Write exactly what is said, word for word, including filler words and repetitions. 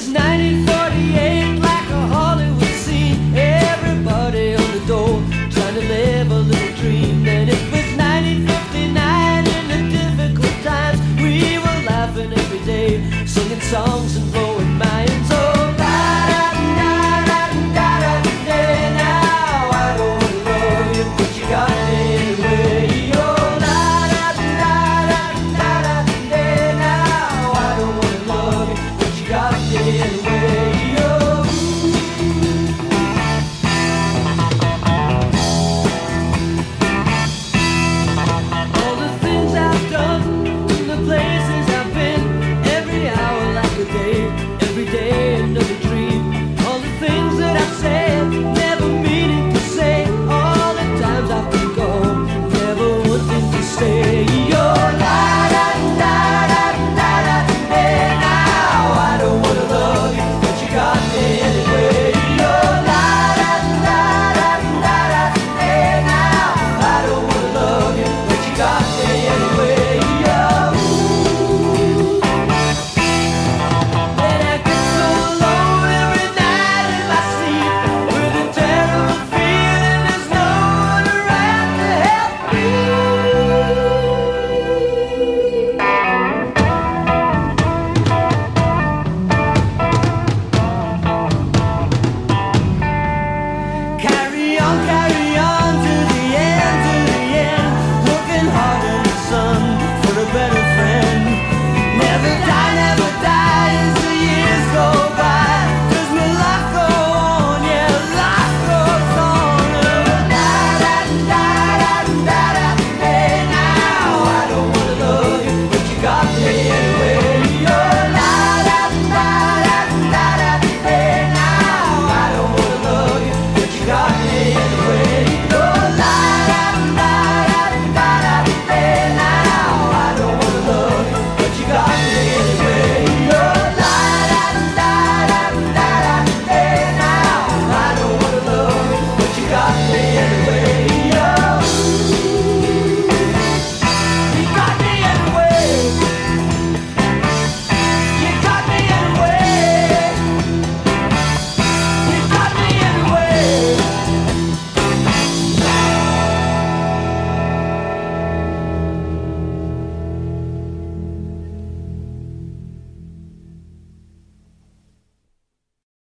was nineteen forty-eight, like a Hollywood scene. Everybody on the door trying to live a little dream. Then it was nineteen fifty-nine, in the difficult times we were laughing every day, singing songs and blowing